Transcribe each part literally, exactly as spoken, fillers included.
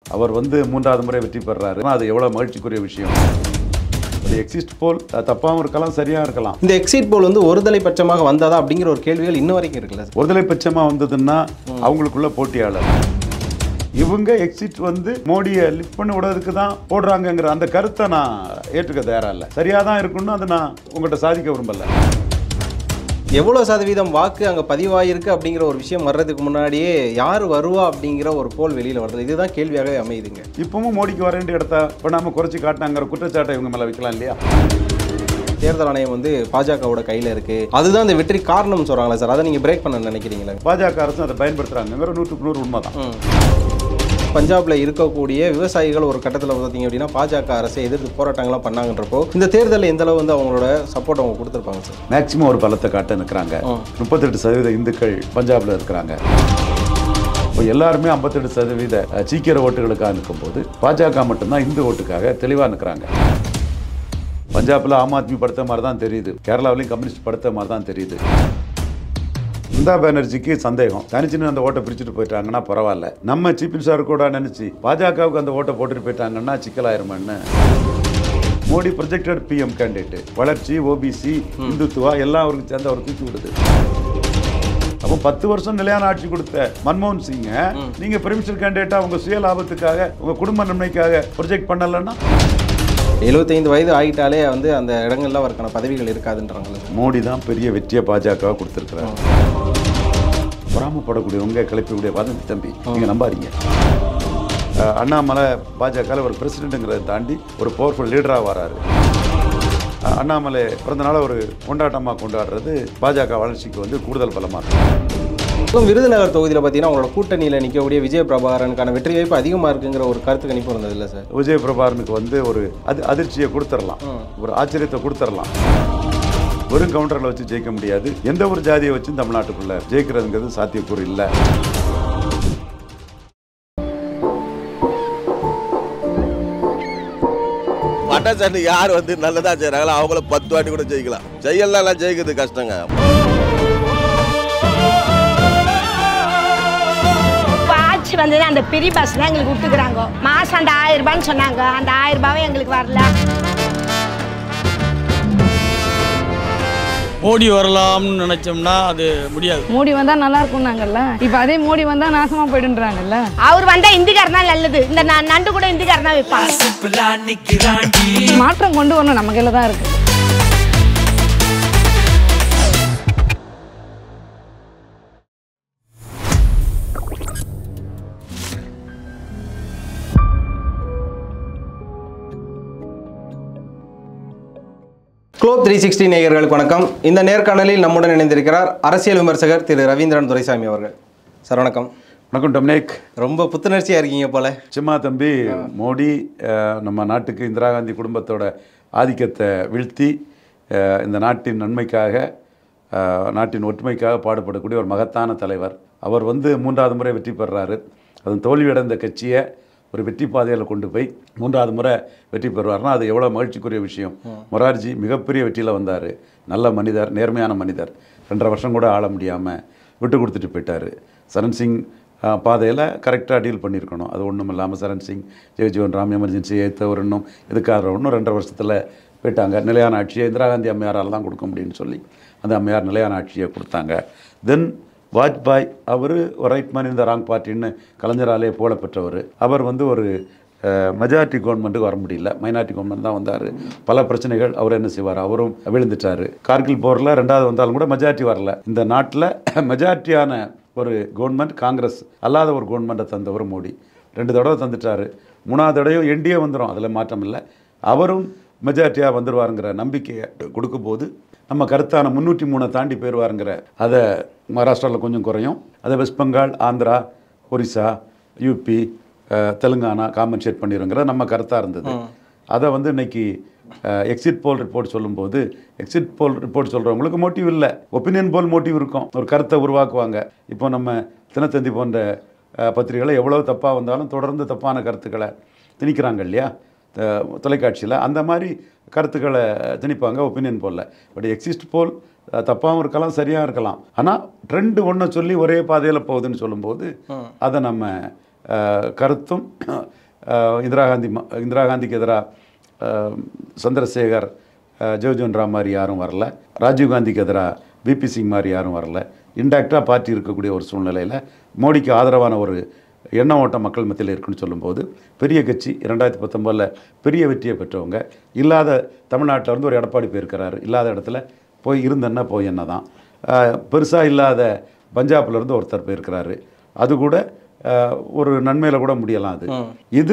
அவர் வந்து மூன்றாவது முறை வெற்றி பெறாரு. அது எவ்வளவு மகிழ்ச்சிக்குரிய விஷயம். எக்ஸிட் போல் தப்பாகவும் இருக்கலாம், சரியா இருக்கலாம். இந்த எக்ஸிட் போல் வந்து ஒருதலை பட்சமாக வந்ததா அப்படிங்கிற ஒரு கேள்விகள் இன்ன வரைக்கும் இருக்குல்ல. ஒருதலை பட்சமா வந்ததுன்னா அவங்களுக்குள்ள போட்டியாளர் இவங்க எக்ஸிட் வந்து மோடியை லிஃப்ட் பண்ணி விடுறதுக்கு தான் போடுறாங்கங்கிற அந்த கருத்தை நான் ஏற்றுக்க தயாரா இல்லை. சரியா தான் இருக்குன்னு அதை நான் உங்கள்கிட்ட சாதிக்க விரும்பல. எவ்வளோ சதவீதம் வாக்கு அங்கே பதிவாயிருக்கு அப்படிங்கிற ஒரு விஷயம் வர்றதுக்கு முன்னாடியே யார் வருவா அப்படிங்கிற ஒரு போல் வெளியில் வருது. இதுதான் கேள்வியாகவே அமையுதுங்க. இப்பவும் மோடிக்கு வர வேண்டிய இடத்த பண்ணாமல் குறைச்சி காட்டினாங்கிற குற்றச்சாட்டை இவங்க மேலே வைக்கலாம் இல்லையா? தேர்தல் ஆணையம் வந்து பாஜகவோட கையில் இருக்கு, அதுதான் அந்த வெற்றி காரணம் சொல்றாங்களா சார்? அதை நீங்கள் பிரேக் பண்ண நினைக்கிறீங்களா? பாஜக அரசு அதை பயன்படுத்துறாங்கிற நூற்றுக்கு நூறு உண்மை தான். பஞ்சாபில் இருக்கக்கூடிய விவசாயிகள் ஒரு கட்டத்தில் பார்த்தீங்க அப்படின்னா பாஜக அரசை எதிர்த்து போராட்டங்கள்லாம் பண்ணாங்கன்றப்போ இந்த தேர்தலில் எந்த அளவு வந்து அவங்களோட சப்போர்ட் அவங்க கொடுத்துருப்பாங்க சார்? மேக்சிமம் ஒரு பலத்தை காட்ட நிற்கிறாங்க. முப்பத்தெட்டு சதவீத இந்துக்கள் பஞ்சாபில் இருக்கிறாங்க. இப்போ எல்லாருமே ஐம்பத்தெட்டு சதவீத சீக்கிர ஓட்டுகளுக்காக நிற்கும்போது பாஜக மட்டும்தான் இந்து ஓட்டுக்காக தெளிவாக நிற்கிறாங்க. பஞ்சாபில் ஆம் ஆத்மி படுத்த மாதிரி தான் தெரியுது, கேரளாவிலையும் கம்யூனிஸ்ட் படுத்த மாதிரி தான் தெரியுது. மம்தா பானர்ஜிக்கு சந்தேகம், தனிச்சுன்னு அந்த ஓட்டை பிரிச்சுட்டு போயிட்டாங்கன்னா பரவாயில்ல, நம்ம சீஃப் மினிஸ்டர் கூட நினைச்சு பாஜகவுக்கு அந்த ஓட்டை போட்டுட்டு போயிட்டாங்கன்னா சிக்கலாயிருமான்னு. மோடி ப்ரொஜெக்டட் பிஎம் கேண்டிடேட், வளர்ச்சி, ஓபிசி, இந்துத்துவா எல்லாம் அவருக்கு சேர்ந்து அவர் தூக்கி விடுது. அப்போ பத்து வருஷம் நிலையான ஆட்சி கொடுத்த மன்மோகன் சிங்க நீங்க பிரைம் கேண்டிடேட்டா உங்க சுய லாபத்துக்காக உங்க குடும்ப நன்மைக்காக ப்ரொஜெக்ட் பண்ணலன்னா எழுபத்தைந்து வயது ஆகிட்டாலே வந்து அந்த இடங்கள்ல அவருக்கான பதவிகள் இருக்காதுன்றாங்க. மோடி தான் பெரிய வெற்றியை பாஜக கொடுத்துருக்கிறார். பொறாமப்படக்கூடியவங்க கிளப்பக்கூடிய வதந்தி தம்பி நீங்க நம்பாதீங்க. அண்ணாமலை பாஜக ஒரு பிரசிடென்ட்ங்கிறத தாண்டி ஒரு பவர்ஃபுல் லீடராக வராரு. அண்ணாமலை பிறந்த நாளை ஒரு கொண்டாட்டமாக கொண்டாடுறது பாஜக வளர்ச்சிக்கு வந்து கூடுதல் பலமாக இருக்கும். விருதுநகர் தொகுதியில் பார்த்தீங்கன்னா உங்களோட கூட்டணியில் நிற்கக்கூடிய விஜய பிரபாகரனுக்கான வெற்றி வாய்ப்பு அதிகமாக இருக்குங்கிற ஒரு கருத்து கணிப்பு இருந்தது இல்லை சார்? விஜய பிரபாகரனுக்கு வந்து ஒரு அது அதிர்ச்சியை கொடுத்துடலாம், ஒரு ஆச்சரியத்தை கொடுத்துடலாம். வெறும் கவுண்டரில் வச்சு ஜெயிக்க முடியாது. எந்த ஒரு ஜாதியை வச்சும் தமிழ்நாட்டுக்குள்ள ஜெயிக்கிறதுங்கிறது சாத்தியக்கூறு இல்லை. பட்டாசாட்டு யார் வந்து நல்லதா செய்யறாங்களோ அவங்கள பத்து வாட்டி கூட ஜெயிக்கலாம். ஜெயலாம் ஜெயிக்கிறது கஷ்டங்க. வந்து அந்த பெரிய பஸ் தான் எங்களுக்கு விட்டுக்கிறாங்க. மாசம் அந்த ஆயிரம் ரூபான்னு சொன்னாங்க, அந்த ஆயிரம் ரூபாவும் எங்களுக்கு வரல. மோடி வரலாம்னு நினைச்சோம்னா அது முடியாது. மோடி வந்தா நல்லா இருக்கும் நாங்கல்ல, இப்ப அதே மோடி வந்தா நாசமா போயிடுன்றாங்கல்ல. அவர் வந்தா இந்திக்காரன் தான் நல்லது, இந்த நண்டு கூட இந்திக்காரன் தான் வைப்பாங்க. மாற்றம் கொண்டு வரணும், நம்ம கையில தான் இருக்கு. குளோப் த்ரீ சிக்ஸ்டி நேயர்களுக்கு வணக்கம். இந்த நேர்காணலில் நம்முடன் இணைந்திருக்கிறார் அரசியல் விமர்சகர் திரு ரவீந்திரன் துரைசாமி அவர்கள். சார் வணக்கம். வணக்கம் டொமினிக். ரொம்ப புத்துணர்ச்சியாக இருக்கீங்க போல. சும்மா தம்பி, மோடி நம்ம நாட்டுக்கு இந்திரா காந்தி குடும்பத்தோட ஆதிக்கத்தை வீழ்த்தி இந்த நாட்டின் நன்மைக்காக, நாட்டின் ஒற்றுமைக்காக பாடுபடக்கூடிய ஒரு மகத்தான தலைவர். அவர் வந்து மூன்றாவது முறை வெற்றி பெறாரு. அதன் தோல்வியடைந்த கட்சியை ஒரு வெற்றி பாதையில் கொண்டு போய் மூன்றாவது முறை வெற்றி பெறுவார்னா அது எவ்வளோ மகிழ்ச்சிக்குரிய விஷயம். மொரார்ஜி மிகப்பெரிய வெற்றியில் வந்தார். நல்ல மனிதர், நேர்மையான மனிதர். ரெண்டரை வருஷம் கூட ஆள முடியாமல் விட்டு கொடுத்துட்டு போயிட்டார். சரண் சிங் பாதையில் கரெக்டாக டீல் பண்ணியிருக்கணும். அது ஒன்றும் இல்லாமல் சரண் சிங், ஜெயஜீவன் ராம் எமர்ஜென்சி ஏற்றவர் இன்னும் இதுக்காக ஒன்றும் ரெண்டரை வருஷத்தில் போயிட்டாங்க. நிலையான ஆட்சியை இந்திரா காந்தி அம்மையாரால் தான் கொடுக்க முடியும்னு சொல்லி அந்த அம்மையார் நிலையான ஆட்சியை கொடுத்தாங்க. தென் வாஜ்பாய், அவர் ஒரு ரைட் மேன் இந்த ராங் பார்ட்டின்னு கலைஞராலே போல பெற்றவர். அவர் வந்து ஒரு மெஜாரிட்டி கவர்மெண்ட்டுக்கு வர முடியல, மைனாரிட்டி கவர்மெண்ட் தான் வந்தார். பல பிரச்சனைகள். அவர் என்ன செய்வார், அவரும் விழுந்துட்டார். கார்கில் போரில் ரெண்டாவது வந்தாலும் கூட மெஜாரிட்டி வரல. இந்த நாட்டில் மெஜாரிட்டியான ஒரு கவர்மெண்ட் காங்கிரஸ் அல்லாத ஒரு கவர்மெண்ட்டை தந்தவர் மோடி. ரெண்டு தடவை தந்துட்டார். மூணாவது தடவையும் என்டிஏ வந்துடும், அதில் மாற்றம் இல்லை. அவரும் மெஜாரிட்டியாக வந்துடுவாருங்கிற நம்பிக்கையை கொடுக்கும்போது நம்ம கருத்தான முந்நூற்றி மூணை தாண்டி போயிடுவாருங்கிற அதை மகாராஷ்டிராவில் கொஞ்சம் குறையும். அதை வெஸ்ட் பெங்கால், ஆந்திரா, ஒரிசா, யூபி, தெலுங்கானா காம்பன்சேட் பண்ணிடுங்கிற நம்ம கருத்தாக இருந்தது. அதை வந்து இன்னைக்கு எக்ஸிட் போல் ரிப்போர்ட் சொல்லும்போது, எக்ஸிட் போல் ரிப்போர்ட் சொல்கிறவங்களுக்கு மோட்டிவ் இல்லை, ஒப்பீனியன் போல் மோட்டிவ் இருக்கும். ஒரு கருத்தை உருவாக்குவாங்க. இப்போ நம்ம தினத்தந்தி போன்ற பத்திரிகைகளை எவ்வளோ தப்பாக வந்தாலும் தொடர்ந்து தப்பான கருத்துக்களை திணிக்கிறாங்க இல்லையா தொலைக்காட்சியில். அந்த மாதிரி கருத்துக்களை திணிப்பாங்க opinion poll. But exit poll தப்பாகவும் இருக்கலாம், சரியாக இருக்கலாம். ஆனால் ட்ரெண்டு ஒன்றை சொல்லி ஒரே பாதையில் போகுதுன்னு சொல்லும்போது அதை நம்ம கருத்தும் இந்திரா காந்தி இந்திரா காந்திக்கு எதிராக சந்திரசேகர் ஜவஹர்லால் ராம் மாதிரி யாரும் வரல, ராஜீவ்காந்திக்கு எதிராக விபி சிங் மாதிரி யாரும் வரல. இன்டாக்டாக பார்ட்டி இருக்கக்கூடிய ஒரு சூழ்நிலையில் மோடிக்கு ஆதரவான ஒரு எண்ண ஓட்டம் மக்கள் மத்தியில் இருக்குன்னு சொல்லும்போது பெரிய கட்சி இரண்டாயிரத்தி பத்தொம்போதில் பெரிய வெற்றியை பெற்றவங்க, இல்லாத தமிழ்நாட்டில் இருந்து ஒரு எடப்பாடி போயிருக்கிறாரு, இல்லாத இடத்துல போய் இருந்தன்னா போய் என்ன தான், பெருசாக இல்லாத பஞ்சாப்லேருந்து ஒருத்தர் போயிருக்கிறாரு, அது கூட ஒரு நன்மையில் கூட முடியலாம். அது இது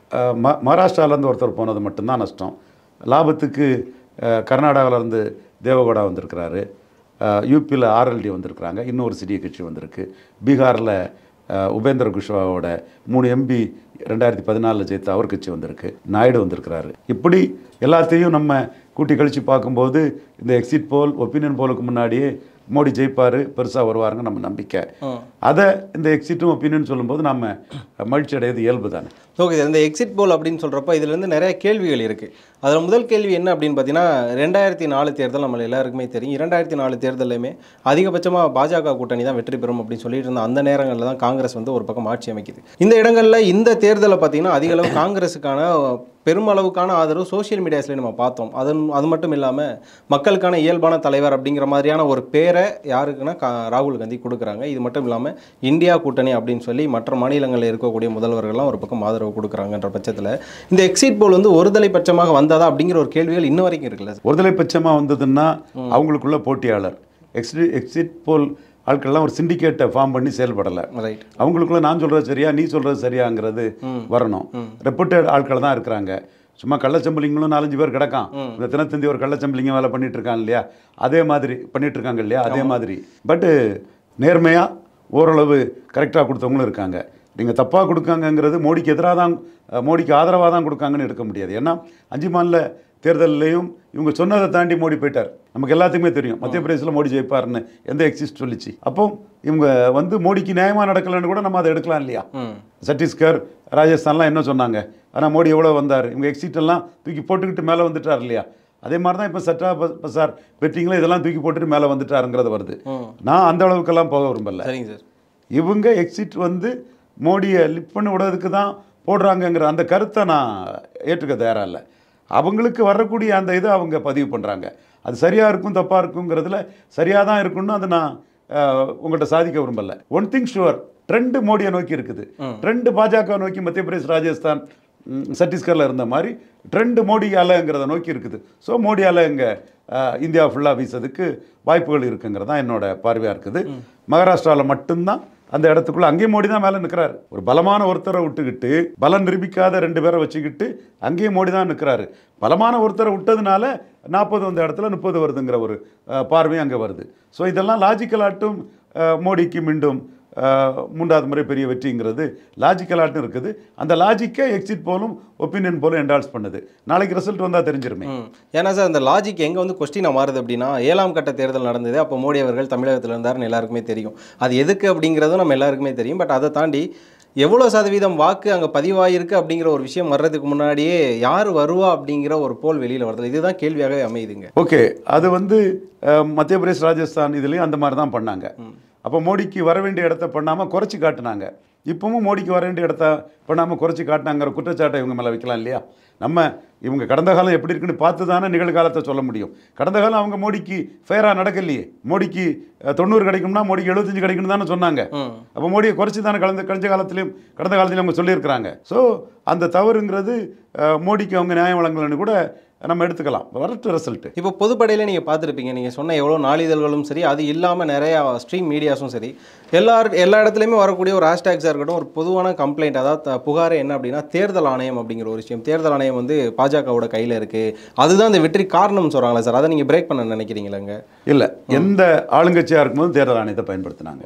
ம மகாராஷ்டிராவிலேருந்து ஒருத்தர் போனது மட்டும்தான் நஷ்டம். லாபத்துக்கு கர்நாடகாவிலேருந்து தேவகவுடா வந்திருக்கிறாரு, யூபியில் ஆர்எல்டி வந்திருக்கிறாங்க, இன்னொரு சிறிய கட்சி வந்திருக்கு, பீகாரில் உபேந்திர குஷ்வாவோட மூணு எம்பி ரெண்டாயிரத்தி பதினாலில் ஜெயித்த அவர் கட்சி வந்திருக்கு, நாயுடு வந்திருக்கிறாரு. இப்படி எல்லாத்தையும் நம்ம கூட்டி கழித்து பார்க்கும்போது இந்த எக்ஸிட் போல் ஒப்பீனியன் போலுக்கு முன்னாடியே மோடி ஜெயிப்பார், பெருசாக வருவாருங்க நம்ம நம்பிக்கை. அதை இந்த எக்ஸிட்டும் ஒப்பீனியன் சொல்லும்போது நம்ம மகிழ்ச்சி அடையது இயல்பு தானே. ஓகே, இந்த எக்ஸிட் போல் அப்படின்னு சொல்கிறப்ப இதுலேருந்து நிறைய கேள்விகள் இருக்குது. அதில் முதல் கேள்வி என்ன அப்படின்னு பார்த்தீங்கன்னா, ரெண்டாயிரத்தி நாலு தேர்தல் நம்ம எல்லாருக்குமே தெரியும். இரண்டாயிரத்தி நாலு தேர்தலையுமே அதிகபட்சமாக பாஜக கூட்டணி தான் வெற்றி பெறும் அப்படின்னு சொல்லிட்டு இருந்த அந்த நேரங்களில் தான் காங்கிரஸ் வந்து ஒரு பக்கம் ஆட்சி அமைக்குது. இந்த இடங்களில் இந்த தேர்தலை பார்த்தீங்கன்னா அதிக அளவு காங்கிரஸுக்கான பெருமளவுக்கான ஆதரவு சோஷியல் மீடியாஸ்லேயே நம்ம பார்த்தோம். அது அது மட்டும் இல்லாமல் மக்களுக்கான இயல்பான தலைவர் அப்படிங்கிற மாதிரியான ஒரு பேரை யாருக்குன்னா கா ராகுல் காந்தி கொடுக்குறாங்க. இது மட்டும் இல்லாமல் இந்தியா கூட்டணி அப்படின்னு சொல்லி மற்ற மாநிலங்களில் இருக்கக்கூடிய முதல்வர்கள்லாம் ஒரு பக்கம் ஆதரவு கொடுக்குறாங்கன்ற பட்சத்தில் இந்த எக்ஸிட் போல் வந்து ஒருதலை பட்சமாக வந்ததா அப்படிங்கிற ஒரு கேள்விகள் இன்ன வரைக்கும் இருக்குல்ல. ஒருதலை பட்சமாக வந்ததுன்னா அவங்களுக்குள்ள போட்டியாளர் எக்ஸிட் எக்ஸிட் போல் ஆட்கள்லாம் ஒரு சிண்டிகேட்டை ஃபார்ம் பண்ணி செயல்படலை. ரைட், அவங்களுக்குள்ள நான் சொல்கிறது சரியா நீ சொல்கிறது சரியாங்கிறது வரணும். ரெப்யூட்டட் ஆட்கள் தான் இருக்கிறாங்க. சும்மா கள்ளச்சம்பளிங்களும் நாலஞ்சு பேர் கிடக்கான். இந்த தினத்தந்தி ஒரு கள்ளச்சம்பளிங்க வேலை பண்ணிட்டு இருக்காங்க இல்லையா, அதே மாதிரி பண்ணிட்டு இருக்காங்க இல்லையா, அதே மாதிரி. பட்டு நேர்மையாக ஓரளவு கரெக்டாக கொடுத்தவங்களும் இருக்காங்க. நீங்கள் தப்பாக கொடுக்காங்கங்கிறது மோடிக்கு எதிராக தான், மோடிக்கு ஆதரவாக தான் கொடுக்காங்கன்னு எடுக்க முடியாது. ஏன்னா அஞ்சு மாநில தேர்தலையும் இவங்க சொன்னதை தாண்டி மோடி போயிட்டார். நமக்கு எல்லாத்துக்குமே தெரியும் மத்திய பிரதேசில் மோடி ஜெயிப்பார்னு எந்த எக்ஸிஸ்ட் சொல்லிச்சு. அப்போ இவங்க வந்து மோடிக்கு நியாயமாக நடக்கலன்னு கூட நம்ம அதை எடுக்கலாம் இல்லையா. சத்தீஸ்கர் ராஜஸ்தான்லாம் என்ன சொன்னாங்க, ஆனால் மோடி எவ்வளோ வந்தார், இவங்க எக்ஸிட் எல்லாம் தூக்கி போட்டுக்கிட்டு மேலே வந்துட்டார் இல்லையா. அதே மாதிரி தான் இப்போ சட்டா பசார் பெட்டிங்களா இதெல்லாம் தூக்கி போட்டுட்டு மேலே வந்துட்டாருங்கிறது வருது. நான் அந்த அளவுக்கெல்லாம் போக விரும்பல. சரிங்க சார், இவங்க எக்ஸிட் வந்து மோடியை லிப் பண்ணி விடுறதுக்கு தான் போடுறாங்கங்கிற அந்த கருத்தை நான் ஏற்றுக்க தயாராக இல்லை. அவங்களுக்கு வரக்கூடிய அந்த இதை அவங்க பதிவு பண்ணுறாங்க. அது சரியாக இருக்கும் தப்பாக இருக்குங்கிறதுல சரியாக தான் இருக்குன்னு அதை நான் உங்கள்கிட்ட சாதிக்க விரும்பலை. ஒன் திங் ஷுவர், ட்ரெண்டு மோடியை நோக்கி இருக்குது. ட்ரெண்டு பாஜக நோக்கி மத்திய பிரதேஷ் ராஜஸ்தான் சத்தீஸ்கரில் இருந்த மாதிரி ட்ரெண்டு மோடி அலைங்கிறத நோக்கி இருக்குது. ஸோ மோடி அலை இங்கே இந்தியா ஃபுல்லாக வீசதுக்கு வாய்ப்புகள் இருக்குங்கிறது தான் என்னோட பார்வையாக இருக்குது. மகாராஷ்டிராவில் மட்டும்தான் அந்த இடத்துக்குள்ள அங்கேயும் மோடி தான் மேலே நிற்கிறாரு. ஒரு பலமான ஒருத்தரை விட்டுக்கிட்டு பலம் நிரூபிக்காத ரெண்டு பேரை வச்சுக்கிட்டு அங்கேயும் மோடி தான் நிற்கிறாரு. பலமான ஒருத்தரை விட்டதுனால நாற்பது வந்த இடத்துல முப்பது வருதுங்கிற ஒரு பார்வையும் அங்கே வருது. ஸோ இதெல்லாம் லாஜிக்கலாட்டும் மோடிக்கு மீண்டும் மூன்றாவது முறை பெரிய வெற்றிங்கிறது லாஜிக்கலாட்டும் இருக்குது. அந்த லாஜிக்கை எக்ஸிட் போலும் ஒப்பீனியன் போலும் என்டால்ஸ் பண்ணுது. நாளைக்கு ரிசல்ட் வந்தால் தெரிஞ்சிருமே. ஏன்னா சார் அந்த லாஜிக் எங்கே வந்து கொஸ்டினாக மாறுது அப்படின்னா, ஏழாம் கட்ட தேர்தல் நடந்தது, அப்போ மோடி அவர்கள் தமிழகத்தில் இருந்தாருன்னு எல்லாருக்குமே தெரியும். அது எதுக்கு அப்படிங்கிறதும் நம்ம எல்லாருக்குமே தெரியும். பட் அதை தாண்டி எவ்வளோ சதவீதம் வாக்கு அங்கே பதிவாயிருக்கு அப்படிங்கிற ஒரு விஷயம் வர்றதுக்கு முன்னாடியே யார் வருவா அப்படிங்கிற ஒரு போல் வெளியில் வருது. இதுதான் கேள்வியாகவே அமையுதுங்க. ஓகே, அது வந்து மத்திய பிரதேஷ் ராஜஸ்தான் இதுலேயும் அந்த மாதிரி தான் பண்ணாங்க. அப்போ மோடிக்கு வர வேண்டிய இடத்த பண்ணாமல் குறைச்சி காட்டினாங்க. இப்போவும் மோடிக்கு வர வேண்டிய இடத்த பண்ணாமல் குறைச்சி காட்டினாங்கிற குற்றச்சாட்டை இவங்க மேலே வைக்கலாம் இல்லையா. நம்ம இவங்க கடந்த காலம் எப்படி இருக்குன்னு பார்த்து தானே நிகழ்காலத்தை சொல்ல முடியும். கடந்த காலம் அவங்க மோடிக்கு ஃபேராக நடக்கலையே. மோடிக்கு தொண்ணூறு கிடைக்கும்னா மோடிக்கு எழுபத்தஞ்சு கிடைக்கும்னு தானே சொன்னாங்க. அப்போ மோடியை குறைச்சி தானே கலந்த கழிஞ்ச காலத்திலையும் கடந்த காலத்திலையும் அவங்க சொல்லியிருக்கிறாங்க. ஸோ அந்த தவறுங்கிறது மோடிக்கு அவங்க நியாயம் வழங்கலன்னு கூட நம்ம எடுத்துக்கலாம். வரட்டு ரிசல்ட் இப்போ பொதுப்படையில் நீங்கள் பார்த்துருப்பீங்க, நீங்கள் சொன்ன எவ்வளோ நாளிதழ்களும் சரி, அது இல்லாமல் நிறையா ஸ்ட்ரீம் மீடியாஸும் சரி, எல்லார் எல்லா இடத்துலையுமே வரக்கூடிய ஒரு ஹேஷ்டேக்ஸாக இருக்கட்டும், ஒரு பொதுவான கம்ப்ளைண்ட், அதாவது புகாரே என்ன அப்படின்னா தேர்தல் ஆணையம் அப்படிங்கிற ஒரு விஷயம். தேர்தல் ஆணையம் வந்து பாஜகவோட கையில் இருக்குது, அதுதான் இந்த வெற்றி காரணம்னு சொல்கிறாங்களா சார்? அதை நீங்கள் பிரேக் பண்ண நினைக்கிறீங்களாங்க? இல்லை, எந்த ஆளுங்கட்சியாக இருக்கும்போது தேர்தல் ஆணையத்தை பயன்படுத்தினாங்க.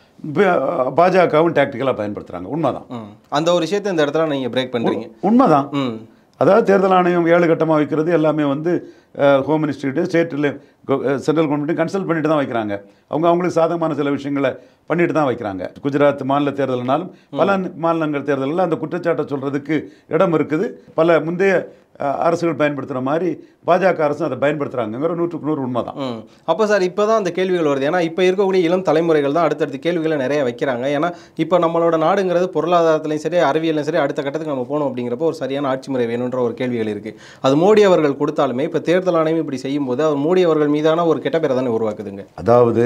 பாஜகவும் டாக்டிக்கலாக பயன்படுத்துகிறாங்க. உண்மைதான். அந்த ஒரு விஷயத்தை இந்த இடத்துல நீங்கள் பிரேக் பண்ணுறீங்க. உண்மைதான். அதாவது தேர்தல் ஆணையம் ஏழு கட்டமாக வைக்கிறது எல்லாமே வந்து ஹோம் மினிஸ்ட்ரிட்டு ஸ்டேட்டில் சென்ட்ரல் கவர்மெண்ட்டையும் கன்சல்ட் பண்ணிட்டு தான் வைக்கிறாங்க. அவங்க அவங்களுக்கு சாதகமான சில விஷயங்களை பண்ணிட்டு தான் வைக்கிறாங்க. குஜராத் மாநில தேர்தல்னாலும் பல மாநிலங்கள் தேர்தலில் அந்த குற்றச்சாட்டை சொல்கிறதுக்கு இடம் இருக்குது. பல முந்தைய அரசுகள் பயன்படுத்துகிற மாதிரி பாஜக அரசு அதை பயன்படுத்துகிறாங்கிற நூற்றுக்கு நூறு உண்மை தான். அப்போ சார் இப்போ தான் அந்த கேள்விகள் வருது. ஏன்னா இப்போ இருக்கக்கூடிய இளம் தலைமுறைகள் தான் அடுத்தடுத்த கேள்விகளை நிறைய வைக்கிறாங்க. ஏன்னா இப்போ நம்மளோட நாடுங்கிறது பொருளாதாரத்துலையும் சரி அறிவியலையும் சரி அடுத்த கட்டத்துக்கு நம்ம போகணும் அப்படிங்கிறப்போ ஒரு சரியான ஆட்சி முறை வேணுன்ற ஒரு கேள்விகள் இருக்குது. அது மோடி அவர்கள் கொடுத்தாலுமே இப்போ தேர்தல் ஆணையம் இப்படி செய்யும்போது அவர் மோடி அவர்கள் மீதான ஒரு கெட்ட பேரை தானே உருவாக்குதுங்க. அதாவது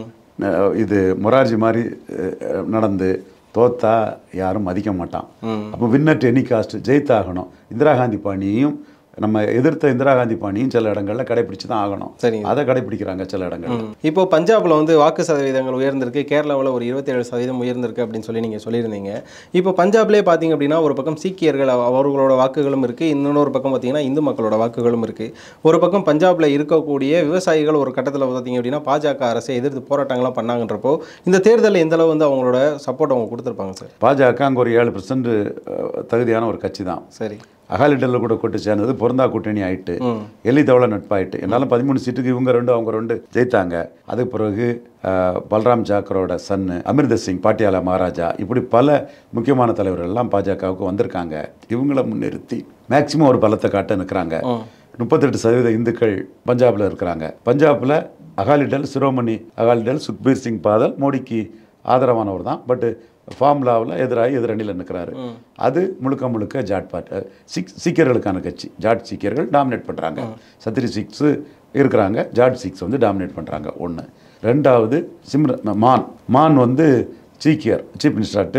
இது மொரார்ஜி மாதிரி நடந்து தோத்தா யாரும் மதிக்க மாட்டான். அப்போ வின்னர் எனி காஸ்ட் ஜெயித்தாகணும். இந்திரா காந்தி பாணியையும் நம்ம எதிர்த்த இந்திரா காந்தி பாணியும் சில இடங்களில் கடைபிடிச்சு தான் ஆகணும். சரி, அதை கடைபிடிக்கிறாங்க சில இடங்கள். இப்போ பஞ்சாபில் வந்து வாக்கு சதவீதங்கள் உயர்ந்திருக்கு, கேரளாவில் ஒரு இருபத்தேழு சதவீதம் உயர்ந்திருக்கு அப்படின்னு சொல்லி நீங்கள் சொல்லியிருந்தீங்க. இப்போ பஞ்சாப்லேயே பார்த்தீங்க அப்படின்னா ஒரு பக்கம் சீக்கியர்கள் அவர்களோட வாக்குகளும் இருக்குது, இன்னொரு பக்கம் பார்த்தீங்கன்னா இந்து மக்களோட வாக்குகளும் இருக்குது. ஒரு பக்கம் பஞ்சாபில் இருக்கக்கூடிய விவசாயிகள் ஒரு கட்டத்தில் பார்த்தீங்க அப்படின்னா பாஜக அரசை எதிர்த்து போராட்டங்கள்லாம் பண்ணாங்கன்றப்போ இந்த தேர்தலில் எந்த அளவு வந்து அவங்களோட சப்போர்ட் அவங்க கொடுத்துருப்பாங்க சார்? பாஜக அங்கே ஒரு ஏழு பர்சன்ட் தகுதியான ஒரு கட்சி தான். சரி, அகாலிடலில் கூட கூட்டு சேர்ந்தது பொருந்தா கூட்டணி ஆகிட்டு எல்லி தவளை நட்பாயிட்டு என்னாலும் பதிமூணு சீட்டுக்கு இவங்க ரெண்டு அவங்க ரெண்டு ஜெயித்தாங்க. அதுக்கு பிறகு பல்ராம் ஜாக்கரோட சன்னு அமிர்தர் சிங் பாட்டியாலா மகாராஜா இப்படி பல முக்கியமான தலைவர்கள்லாம் பாஜகவுக்கு வந்திருக்காங்க. இவங்கள முன்னிறுத்தி மேக்சிமம் ஒரு பலத்தை காட்ட நிற்கிறாங்க. முப்பத்தெட்டு சதவீத இந்துக்கள் பஞ்சாபில் இருக்கிறாங்க. பஞ்சாபில் அகாலிடல் சிரோமணி அகாலிடல் சுக்பீர் சிங் பாதல் மோடிக்கு ஆதரவானவர் தான். பட்டு ஃபார்முலாவில் எதிராகி எதிரணியில் நிற்கிறாரு. அது முழுக்க முழுக்க ஜாட் பார்ட்டி சிக் சீக்கியர்களுக்கான கட்சி. ஜாட் சீக்கியர்கள் டாமினேட் பண்ணுறாங்க. சத்ரி சிக்ஸு இருக்கிறாங்க, ஜாட் சிக்ஸ் வந்து டாமினேட் பண்ணுறாங்க. ஒன்று. ரெண்டாவது சிம்ர மான் மான் வந்து சீக்கியர் சீஃப் மினிஸ்டர்ட்டு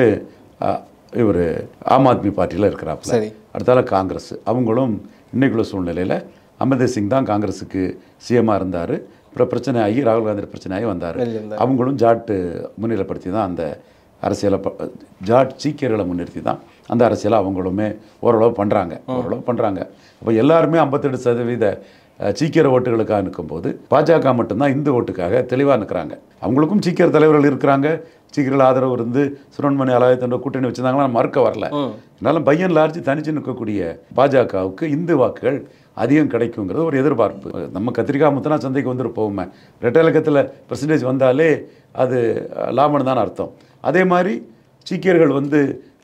இவர் ஆம் ஆத்மி பார்ட்டியில் இருக்கிறாப்புல. அடுத்தால காங்கிரஸ் அவங்களும் இன்னைக்குள்ள சூழ்நிலையில் அமிர்தர் சிங் தான் காங்கிரஸுக்கு சிஎம்மாக இருந்தார். அப்புறம் பிரச்சனை ஆகி ராகுல் காந்தி பிரச்சனை ஆகி வந்தார். அவங்களும் ஜாட்டு முன்னிலைப்படுத்தி தான் அந்த அரசியலை ஜாட் சீக்கியர்களை முன்னிறுத்தி தான் அந்த அரசியலை அவங்களுமே ஓரளவு பண்ணுறாங்க ஓரளவு பண்ணுறாங்க அப்போ எல்லாருமே ஐம்பத்தெட்டு சதவீத சீக்கியர் ஓட்டுகளுக்காக நிற்கும்போது பாஜக மட்டும்தான் இந்து ஓட்டுக்காக தெளிவாக நிற்கிறாங்க. அவங்களுக்கும் சீக்கியர் தலைவர்கள் இருக்கிறாங்க, சீக்கியர்கள் ஆதரவு இருந்து சுரண்மணி அலாயத்தோட கூட்டணி வச்சுருந்தாங்கன்னா மறுக்க வரல. இருந்தாலும் பையன் லார்ஜி தனிச்சு நிற்கக்கூடிய பாஜகவுக்கு இந்து வாக்குகள் அதிகம் கிடைக்குங்கிறது ஒரு எதிர்பார்ப்பு. நம்ம கத்திரிக்காய் முத்தனா சந்தைக்கு வந்துட்டு போவோமே, ரெட்டை இலக்கத்தில் பெர்சன்டேஜ் வந்தாலே அது லாபம்னு தான் அர்த்தம். அதே மாதிரி சீக்கியர்கள் வந்து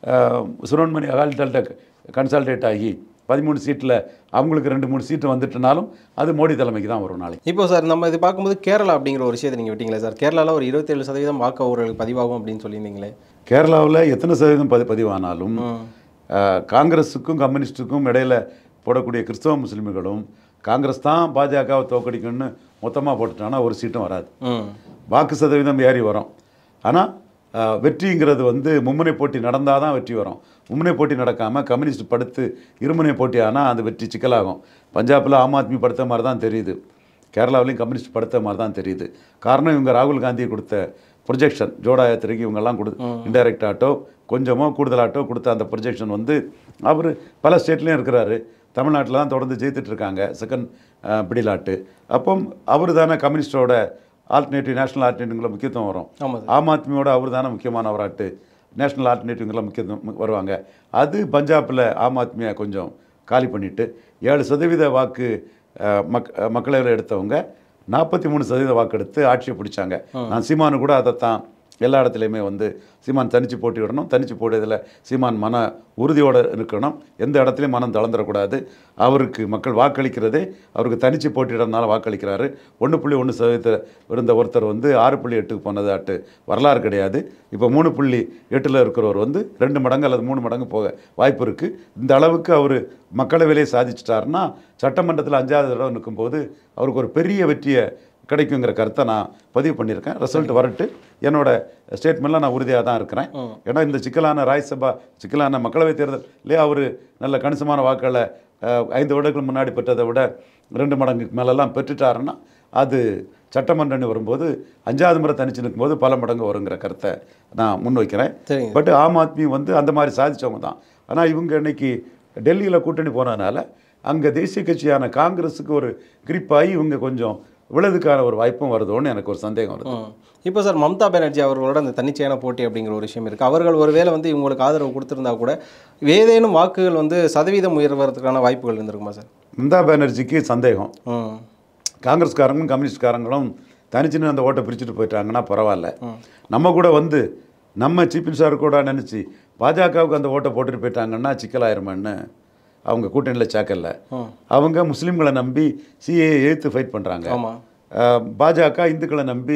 சுரண்மணி அகாலிடல்கிட்ட கன்சால்டேட் ஆகி பதிமூணு சீட்டில் அவங்களுக்கு ரெண்டு மூணு சீட்டு வந்துட்டுனாலும் அது மோடி தலைமைக்கு தான் வரும் நாளைக்கு. இப்போ சார் நம்ம இது பார்க்கும்போது கேரளா அப்படிங்கிற ஒரு விஷயத்தை நீங்கள் விட்டீங்களே சார், கேரளாவில் ஒரு இருபத்தேழு சதவீதம் வாக்கு அவர்களுக்கு பதிவாகும் அப்படின்னு சொல்லியிருந்தீங்களே. கேரளாவில் எத்தனை சதவீதம் பதி பதிவானாலும் காங்கிரஸுக்கும் கம்யூனிஸ்ட்டுக்கும் இடையில் போடக்கூடிய கிறிஸ்தவ முஸ்லீம்களும் காங்கிரஸ் தான் பாஜகவை தோக்கடிக்கணும்னு மொத்தமாக போட்டுட்டாங்கன்னா ஒரு சீட்டும் வராது. வாக்கு சதவீதம் ஏறி வரும். ஆனால் வெற்றிங்கிறது வந்து மும்முனை போட்டி நடந்தால் தான் வெற்றி வரும். மும்முனை போட்டி நடக்காமல் கம்யூனிஸ்ட் படுத்து இருமுனை போட்டி ஆனால் அந்த வெற்றி சிக்கலாகும். பஞ்சாபில் ஆம் ஆத்மி படுத்த மாதிரி தான் தெரியுது, கேரளாவிலையும் கம்யூனிஸ்ட் படுத்த மாதிரி தான் தெரியுது. காரணம் இவங்க ராகுல் காந்தி கொடுத்த ப்ரொஜெக்ஷன் ஜோடா யாத்திரைக்கு இவங்கெல்லாம் கொடு இன்டைரக்ட் ஆட்டோ கொஞ்சமோ கூடுதலாட்டோ கொடுத்த அந்த ப்ரொஜெக்ஷன் வந்து அவர் பல ஸ்டேட்லேயும் இருக்கிறாரு. தமிழ்நாட்டில் தான் தொடர்ந்து ஜெயித்துட்ருக்காங்க செகண்ட் பிடிலாட்டு. அப்போ அவர் தானே கம்யூனிஸ்டோட ஆல்டர்னேட்டிவ் நேஷனல் ஆல்டர்னேட்டிவ்களை முக்கியத்துவம் வரும். ஆம் ஆத்மியோட அவர் தானே முக்கியமானவராட்டு நேஷனல் ஆல்டர்னேட்டிவ்களை முக்கியத்துவம் வருவாங்க. அது பஞ்சாபில் ஆம் ஆத்மியை கொஞ்சம் காலி பண்ணிவிட்டு ஏழு சதவீத வாக்கு மக் மக்களவையில் எடுத்தவங்க நாற்பத்தி மூணு சதவீத வாக்கு எடுத்து ஆட்சியை பிடிச்சாங்க. நான் சீமானு கூட அதைத்தான் எல்லா இடத்துலையுமே வந்து சீமான் தனித்து போட்டி விடணும், தனித்து போட்டியதில் சீமான் மன உறுதியோடு இருக்கணும், எந்த இடத்துலையும் மனம் தளர்ந்துடக்கூடாது. அவருக்கு மக்கள் வாக்களிக்கிறதே அவருக்கு தனித்து போட்டியிடறதுனால வாக்களிக்கிறாரு. ஒன்று புள்ளி ஒன்று சதவீதத்தில் இருந்த ஒருத்தர் வந்து ஆறு புள்ளி எட்டுக்கு போனது ஆட்டு வரலாறு கிடையாது. இப்போ மூணு புள்ளி எட்டில் இருக்கிறவர் வந்து ரெண்டு மடங்கு அல்லது மூணு மடங்கு போக வாய்ப்பு இருக்குது. இந்த அளவுக்கு அவர் மக்களவையிலே சாதிச்சிட்டாருன்னா சட்டமன்றத்தில் அஞ்சாவது தடவை நிற்கும்போது அவருக்கு ஒரு பெரிய வெற்றியை கிடைக்குங்கிற கருத்தை நான் பதிவு பண்ணியிருக்கேன். ரிசல்ட் வரட்டு என்னோடய ஸ்டேட்மெண்ட்டில் நான் உறுதியாக தான் இருக்கிறேன். ஏன்னா இந்த சிக்கலான ராஜ்யசபா சிக்கலான மக்களவைத் தேர்தலே அவர் நல்ல கணிசமான வாக்குகளை ஐந்து வருடங்களுக்கு முன்னாடி பெற்றதை விட ரெண்டு மடங்குக்கு மேலெல்லாம் பெற்றுட்டாருன்னா அது சட்டமன்றன்னு வரும்போது அஞ்சாவது முறை தனிச்சு நிற்கும்போது பல மடங்கு வருங்கிற கருத்தை நான் முன்வைக்கிறேன். பட் ஆம் ஆத்மி வந்து அந்த மாதிரி சாதித்தவங்க தான். ஆனால் இவங்க இன்னைக்கு டெல்லியில் கூட்டணி போனதுனால அங்கே தேசிய கட்சியான காங்கிரஸுக்கு ஒரு கிரிப்பாகி இவங்க கொஞ்சம் விழுதுக்கான ஒரு வாய்ப்பும் வருதோன்னு எனக்கு ஒரு சந்தேகம் வருது. இப்போ சார் மம்தா பானர்ஜி அவர்களோட அந்த தன்னிச்சையான போட்டி அப்படிங்கிற ஒரு விஷயம் இருக்குது. அவர்கள் ஒருவேளை வந்து இவங்களுக்கு ஆதரவு கொடுத்துருந்தா கூட ஏதேனும் வாக்குகள் வந்து சதவீதம் உயர்வதற்கான வாய்ப்புகள் இருந்திருக்குமா சார்? மம்தா பானர்ஜிக்கு சந்தேகம். காங்கிரஸ்காரங்களும் கம்யூனிஸ்ட்காரங்களும் தனிச்சுன்னு அந்த ஓட்டை பிரிச்சுட்டு போயிட்டாங்கன்னா பரவாயில்ல, நம்ம கூட வந்து நம்ம சீஃப் மினிஸ்டர் கூட நினச்சி பாஜகவுக்கு அந்த ஓட்டை போட்டுட்டு போயிட்டாங்கன்னா சிக்கலாயிருமேன்னு அவங்க கூட்டணியில் சேர்க்கல. அவங்க முஸ்லீம்களை நம்பி சிஏ எதிர்த்து ஃபைட் பண்ணுறாங்க. பாஜக இந்துக்களை நம்பி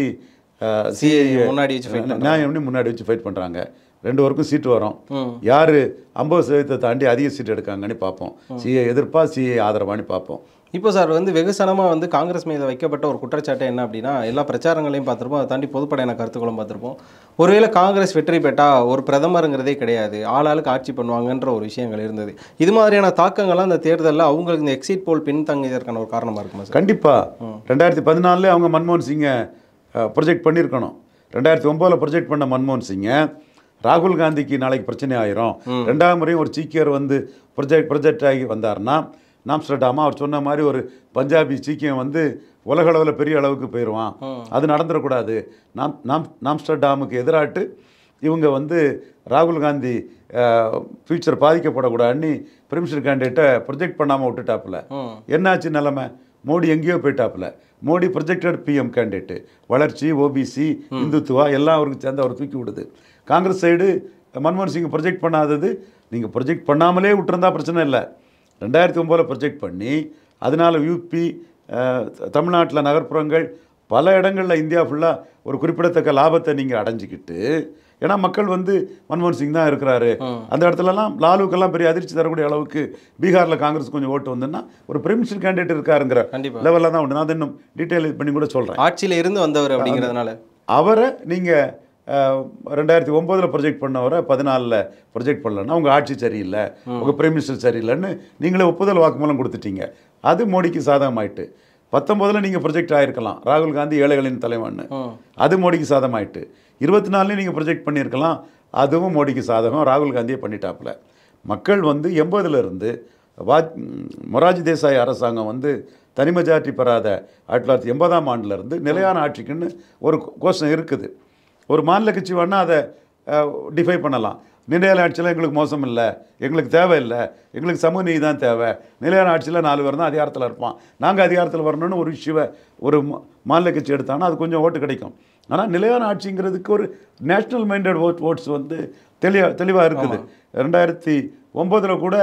சிஏ முன்னாடி வச்சு நியாயம் முன்னாடி வச்சு ஃபைட் பண்ணுறாங்க. ரெண்டு பேருக்கும் சீட்டு வரும். யார் ஐம்பது சதவீதத்தை தாண்டி அதிக சீட் எடுக்காங்கன்னு பார்ப்போம். சிஏ எதிர்ப்பா சிஏ ஆதரவான்னு பார்ப்போம். இப்போ சார் வந்து வெகுசனமாக வந்து காங்கிரஸ் மீது வைக்கப்பட்ட ஒரு குற்றச்சாட்டு என்ன அப்படின்னா, எல்லா பிரச்சாரங்களையும் பார்த்துருப்போம், அதை தாண்டி பொதுப்படையான கருத்துக்களும் பார்த்துருப்போம். ஒருவேளை காங்கிரஸ் வெற்றி பெற்றால் ஒரு பிரதமருங்கிறதே கிடையாது, ஆளாளுக்கு ஆட்சி பண்ணுவாங்கன்ற ஒரு விஷயங்கள் இருந்தது. இது மாதிரியான தாக்கங்கள்லாம் அந்த தேர்தலில் அவங்களுக்கு இந்த எக்ஸிட் போல் பின்தங்கியதற்கான ஒரு காரணமாக இருக்குமா சார்? கண்டிப்பாக. ரெண்டாயிரத்தி பதினாலுல அவங்க மன்மோகன் சிங்கை ப்ரொஜெக்ட் பண்ணியிருக்கணும். ரெண்டாயிரத்தி ஒம்போதில் ப்ரொஜெக்ட் பண்ண மன்மோகன் சிங்கை ராகுல் காந்திக்கு நாளைக்கு பிரச்சனை ஆயிரும், ரெண்டாவது முறையும் ஒரு சீக்கியர் வந்து ப்ரொஜெக்ட் ப்ரொஜெக்ட் ஆகி வந்தார்னா நாம்ஸ்டர்டாமா அவர் சொன்ன மாதிரி ஒரு பஞ்சாபி சீக்கியம் வந்து உலக அளவில் பெரிய அளவுக்கு போயிடுவான், அது நடந்துடக்கூடாது. நாம் நாம் நாம்ஸ்டர்டாமுக்கு எதிராட்டு இவங்க வந்து ராகுல் காந்தி ஃபியூச்சர் பாதிக்கப்படக்கூடாதுன்னு பிரிமிஷன் கேண்டிடேட்டை ப்ரொஜெக்ட் பண்ணாமல் விட்டுட்டாப்புல. என்னாச்சு நிலைமை? மோடி எங்கேயோ போயிட்டாப்புல. மோடி ப்ரொஜெக்டட் பிஎம் கேண்டிடேட்டு, வளர்ச்சி, ஓபிசி, இந்துத்துவா எல்லாம் அவருக்கு சேர்ந்து அவர் தூக்கி விடுது. காங்கிரஸ் சைடு மன்மோகன் சிங் ப்ரொஜெக்ட் பண்ணாதது, நீங்கள் ப்ரொஜெக்ட் பண்ணாமலே விட்டுருந்தா பிரச்சனை இல்லை. ரெண்டாயிரத்தி ஒம்போதில் ப்ரொஜெக்ட் பண்ணி அதனால் யூபி தமிழ்நாட்டில் நகர்ப்புறங்கள் பல இடங்களில் இந்தியா ஃபுல்லாக ஒரு குறிப்பிடத்தக்க லாபத்தை நீங்கள் அடைஞ்சிக்கிட்டு, ஏன்னா மக்கள் வந்து மன்மோகன் சிங் தான் இருக்கிறாரு, அந்த இடத்துலலாம் லாலுக்கெல்லாம் பெரிய அதிர்ச்சி தரக்கூடிய அளவுக்கு பீகாரில் காங்கிரஸ் கொஞ்சம் ஓட்டு வந்துன்னா ஒரு பிரிமிஷன் கேண்டிடேட் இருக்காருங்கிற லெவலில் தான் உண்டு. நான் இன்னும் டீட்டெயில் பண்ணி கூட சொல்கிறேன். ஆட்சியில் இருந்து வந்தவர் அப்படிங்கிறதுனால அவரை நீங்கள் ரெண்டாயிரத்தி ஒம்போதில் ப்ரொஜெக்ட் பண்ணவரை பதினாலில் ப்ரொஜெக்ட் பண்ணலன்னா உங்கள் ஆட்சி சரியில்லை, உங்கள் பிரைம் மினிஸ்டர் சரியில்லைன்னு நீங்களே ஒப்புதல் வாக்குமூலம் கொடுத்துட்டீங்க. அது மோடிக்கு சாதகமாயிட்டு. பத்தொம்போதில் நீங்கள் ப்ரொஜெக்ட் ஆகிருக்கலாம், ராகுல் காந்தி ஏழைகளின் தலைவன், அது மோடிக்கு சாதகமாயிட்டு. இருபத்தி நாலுலேயும் நீங்கள் ப்ரொஜெக்ட் பண்ணியிருக்கலாம், அதுவும் மோடிக்கு சாதகம், ராகுல் காந்தியை பண்ணிட்டாப்புல. மக்கள் வந்து எண்பதுலேருந்து வா மொராஜி தேசாய் அரசாங்கம் வந்து தனி மெஜாரிட்டி பெறாத ஆயிரத்தி தொள்ளாயிரத்தி எண்பதாம் ஆண்டுலேருந்து நிலையான ஆட்சிக்குன்னு ஒரு கோஷம் இருக்குது. ஒரு மாநில கட்சி வேணால் அதை டிஃபை பண்ணலாம். நிலையான ஆட்சியில் எங்களுக்கு மோசம் இல்லை, எங்களுக்கு தேவையில்லை, எங்களுக்கு சமூக நீதி தான் தேவை, நிலையான ஆட்சியில் நாலு பேர் தான் அதிகாரத்தில் இருப்பான், நாங்கள் அதிகாரத்தில் வரணும்னு ஒரு விஷயம் ஒரு மாநில கட்சி எடுத்தாங்கன்னா அது கொஞ்சம் ஓட்டு கிடைக்கும். ஆனால் நிலையான ஆட்சிங்கிறதுக்கு ஒரு நேஷ்னல் மைண்டட் ஓட் ஓட்ஸ் வந்து தெளிவா தெளிவாக இருக்குது. ரெண்டாயிரத்தி ஒம்போதில் கூட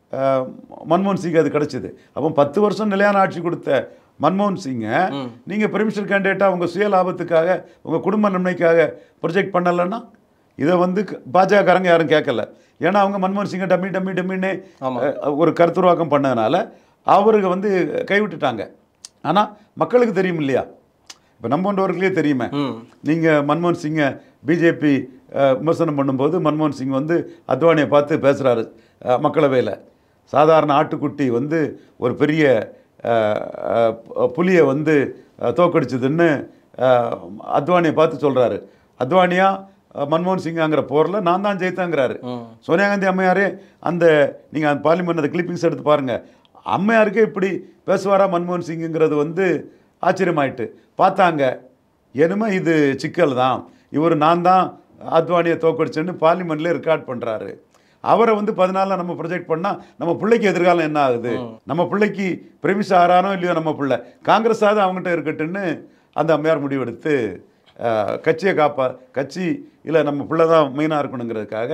மன்மோகன் சிங் அது கிடச்சிது. அப்போ பத்து வருஷம் நிலையான ஆட்சி கொடுத்த மன்மோகன் சிங்கை நீங்கள் பிரிமிஷன் கேண்டிடேட்டாக உங்கள் சுய லாபத்துக்காக உங்கள் குடும்ப நன்மைக்காக ப்ரொஜெக்ட் பண்ணலைன்னா இதை வந்து பாஜகக்காரங்க யாரும் கேட்கல. ஏன்னா அவங்க மன்மோகன் சிங்கை டம்மி டம்மி டம்மின்னு ஒரு கருத்துருவாக்கம் பண்ணதுனால அவருக்கு வந்து கைவிட்டுட்டாங்க. ஆனால் மக்களுக்கு தெரியும் இல்லையா, இப்போ நம்மன்றவர்களே தெரியுமே. நீங்கள் மன்மோகன் சிங்கை பிஜேபி விமர்சனம் பண்ணும்போது மன்மோகன் சிங் வந்து அத்வானியை பார்த்து பேசுகிறாரு மக்களவையில். சாதாரண ஆட்டுக்குட்டி வந்து ஒரு பெரிய புலியை வந்து தோக்கடிச்சதுன்னு அத்வானியை பார்த்து சொல்கிறாரு. அத்வானியா மன்மோகன் சிங்காங்கிற போரில் நான் தான் ஜெயித்தாங்கிறாரு. சோனியா காந்தி அம்மையாரே அந்த நீங்கள் அந்த பார்லிமெண்ட் அந்த கிளிப்பிங்ஸ் எடுத்து பாருங்கள், அம்மையாருக்கே இப்படி பேசுவாரா மன்மோகன் சிங்குங்கிறது வந்து ஆச்சரியமாயிட்டு பார்த்தாங்க. என்னமோ இது சிக்கல் தான், இவர் நான் தான் அத்வானியை தோக்கடிச்சேன்னு பார்லிமெண்ட்லேயே ரெக்கார்ட் பண்ணுறாரு. அவரை வந்து பதினாலில் நம்ம ப்ரொஜெக்ட் பண்ணால் நம்ம பிள்ளைக்கு எதிர்காலம் என்ன ஆகுது, நம்ம பிள்ளைக்கு பிரைம் மினிஸ்டர் ஆறானோ இல்லையோ நம்ம பிள்ளை காங்கிரஸாவது அவங்ககிட்ட இருக்கட்டுன்னு அந்த அம்மையார் முடிவெடுத்து கட்சியை காப்பா கட்சி இல்லை நம்ம பிள்ளை தான் மெயினாக இருக்கணுங்கிறதுக்காக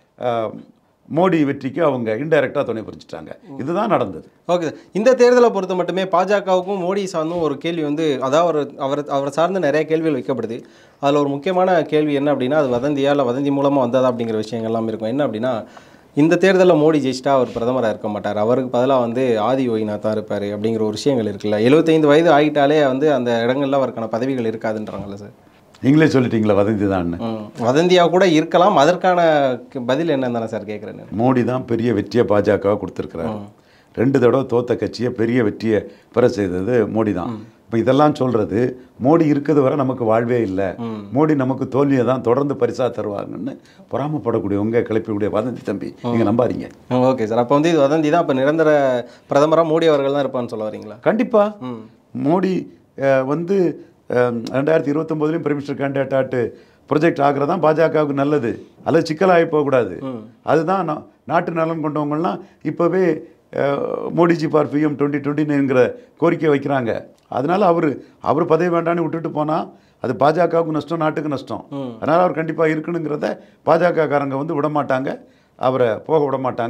மோடி வெற்றிக்கு அவங்க இன்டைரக்டாக துணை புரிஞ்சிட்டாங்க. இதுதான் நடந்தது. ஓகே சார், இந்த தேர்தலை பொறுத்த மட்டுமே பாஜகவுக்கும் மோடி சார்ந்தும் ஒரு கேள்வி வந்து அதாவது அவர் அவரை சார்ந்து நிறைய கேள்விகள் வைக்கப்படுது. அதில் ஒரு முக்கியமான கேள்வி என்ன அப்படின்னா, அது வதந்தியா இல்லை வதந்தி மூலமாக வந்ததா அப்படிங்கிற விஷயங்கள்லாம் இருக்கும். என்ன அப்படின்னா, இந்த தேர்தலில் மோடி ஜெயிச்சிட்டா அவர் பிரதமராக இருக்க மாட்டார், அவருக்கு பதிலாக வந்து ஆதி யோகிநாத் தான் இருப்பார் அப்படிங்கிற ஒரு விஷயங்கள் இருக்குல்ல. எழுபத்தைந்து வயது ஆகிட்டாலே வந்து அந்த இடங்களில் அவருக்கான பதவிகள் இருக்காதுன்றாங்கல்ல சார். நீங்களே சொல்லிட்டீங்களா வதந்தி தான்? வதந்தியாக கூட இருக்கலாம், அதற்கான பதில் என்னன்னு தானே சார் கேட்குறேன். மோடி தான் பெரிய வெற்றியை பாஜகவை கொடுத்துருக்குறாரு. ரெண்டு தடவை தோத்த கட்சியை பெரிய வெற்றியை பெற செய்தது மோடி தான். இப்போ இதெல்லாம் சொல்கிறது மோடி இருக்கிறது வரை நமக்கு வாழ்வே இல்லை, மோடி நமக்கு தோல்வியை தான் தொடர்ந்து பரிசாக தருவாங்கன்னு பொறாமப்படக்கூடியவங்க கிளப்பக்கூடிய வதந்தி தம்பி நீங்கள் நம்பாதீங்க. ஓகே சார், அப்போ வந்து இது வதந்தி தான். இப்போ நிரந்தர பிரதமராக மோடி அவர்கள் தான் இருப்பான்னு சொல்ல வரீங்களா? கண்டிப்பாக மோடி வந்து ரெண்டாயிரத்தி இருபத்தொம்போதுலேயும் பிரைம் மினிஸ்டர் கேண்டிடேட்டாட்டு ப்ரொஜெக்ட் ஆகிறதான் பாஜகவுக்கு நல்லது, அல்லது சிக்கலாகி போகக்கூடாது. அதுதான் நாட்டு நலன் கொண்டவங்கலாம் இப்போவே மோடிஜி பார் பிஎம் டுவெண்ட்டி டுவெண்ட்டின்னுங்கிற கோரிக்கை வைக்கிறாங்க. அதனால் அவர் அவர் பதவி வேண்டான்னு விட்டுட்டு போனால் அது பாஜகவுக்கு நஷ்டம், நாட்டுக்கு நஷ்டம். அதனால் அவர் கண்டிப்பாக இருக்கணுங்கிறத பாஜகக்காரங்க வந்து விடமாட்டாங்க, அவரை போக விட மாட்டாங்க.